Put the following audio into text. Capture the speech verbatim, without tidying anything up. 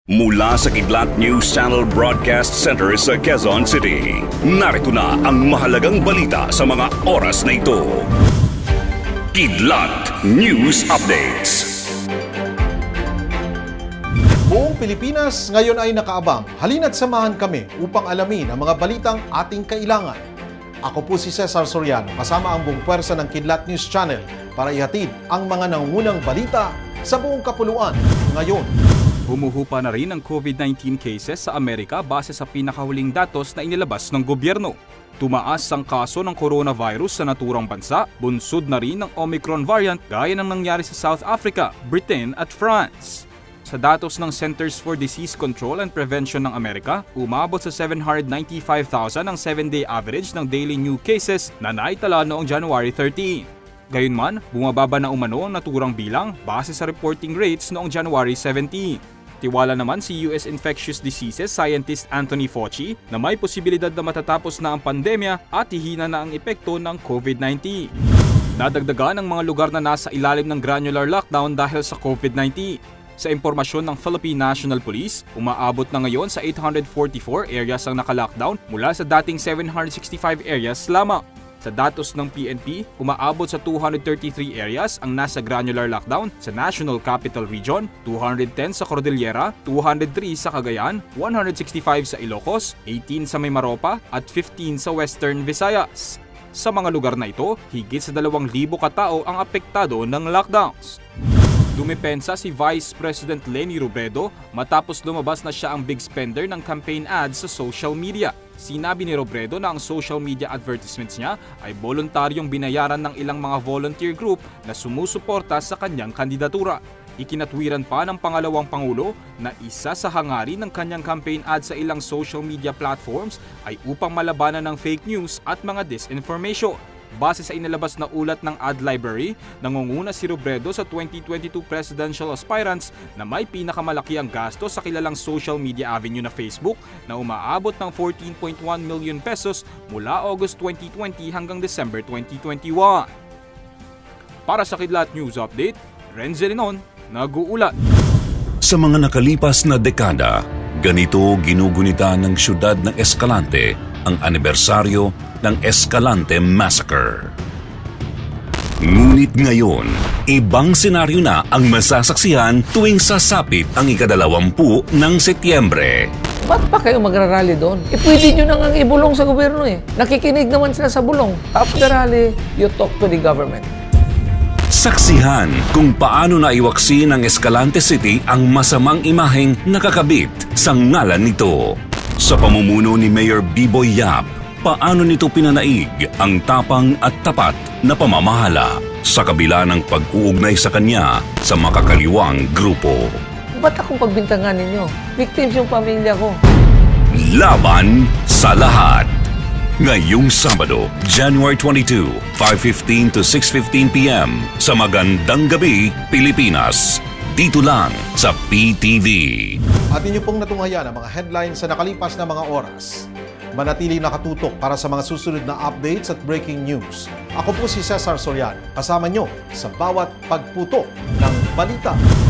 Mula sa Kidlat News Channel Broadcast Center sa Quezon City, narito na ang mahalagang balita sa mga oras na ito. Kidlat News Updates. Buong Pilipinas ngayon ay nakaabang. Halina't samahan kami upang alamin ang mga balitang ating kailangan. Ako po si Cesar Soriano, kasama ang buong puwersa ng Kidlat News Channel para ihatid ang mga nangungunang balita sa buong kapuluan ngayon. Humuhupa na rin ang COVID nineteen cases sa Amerika base sa pinakahuling datos na inilabas ng gobyerno. Tumaas ang kaso ng coronavirus sa naturang bansa, bunsod na rin ang Omicron variant gaya ng nangyari sa South Africa, Britain at France. Sa datos ng Centers for Disease Control and Prevention ng Amerika, umabot sa seven hundred ninety-five thousand ang seven-day average ng daily new cases na naitala noong January thirteenth. Gayunman, bumababa na umano ang naturang bilang base sa reporting rates noong January seventeenth. Tiwala naman si U S Infectious Diseases scientist Anthony Fauci na may posibilidad na matatapos na ang pandemya at hihina na ang epekto ng COVID nineteen. Nadagdagan ang mga lugar na nasa ilalim ng granular lockdown dahil sa COVID nineteen. Sa impormasyon ng Philippine National Police, umaabot na ngayon sa eight hundred forty-four areas ang naka-lockdown mula sa dating seven hundred sixty-five areas lamang. Sa datos ng P N P, umaabot sa two hundred thirty-three areas ang nasa granular lockdown sa National Capital Region, two hundred ten sa Cordillera, two hundred three sa Cagayan, one hundred sixty-five sa Ilocos, eighteen sa Mimaropa at fifteen sa Western Visayas. Sa mga lugar na ito, higit sa dalawang libo katao ang apektado ng lockdowns. Dumipensa si Vice President Leni Robredo matapos lumabas na siya ang big spender ng campaign ads sa social media. Sinabi ni Robredo na ang social media advertisements niya ay voluntaryong binayaran ng ilang mga volunteer group na sumusuporta sa kanyang kandidatura. Ikinatwiran pa ng pangalawang pangulo na isa sa hangarin ng kanyang campaign ads sa ilang social media platforms ay upang malabanan ng fake news at mga disinformation. Base sa inilabas na ulat ng Ad Library, nangunguna si Robredo sa twenty twenty-two presidential aspirants na may pinakamalaki ang gasto sa kilalang social media avenue na Facebook na umaabot ng fourteen point one million pesos mula August twenty twenty hanggang December twenty twenty-one. Para sa Kidlat News Update, Renzo Linon, nag-uulat. Sa mga nakalipas na dekada, ganito ginugunita ng siyudad ng Escalante ang anibersaryo ng Escalante Massacre. Ngunit ngayon, ibang senaryo na ang masasaksihan tuwing sasapit ang ikadalawampu ng Setyembre. Ba't pa kayo magrarally doon? E pwede nyo nang ibulong sa gobyerno eh. Nakikinig naman sila sa bulong. After the rally, you talk to the government. Saksihan kung paano naiwaksi ng Escalante City ang masamang imaheng nakakabit sa ngalan nito. Sa pamumuno ni Mayor Biboy Yap, paano nito pinanaig ang tapang at tapat na pamamahala sa kabila ng pag-uugnay sa kanya sa makakaliwang grupo. Ba't akong pagbintangan ninyo? Victims yung pamilya ko. Laban sa lahat. Ngayong Sabado, January twenty-second, five fifteen to six fifteen p m sa Magandang Gabi, Pilipinas. Dito lang sa P T V. At inyo pong natunghayan ang mga headlines sa nakalipas na mga oras. Manatiling nakatutok para sa mga susunod na updates at breaking news. Ako po si Cesar Soriano, kasama nyo sa bawat pagputok ng balita.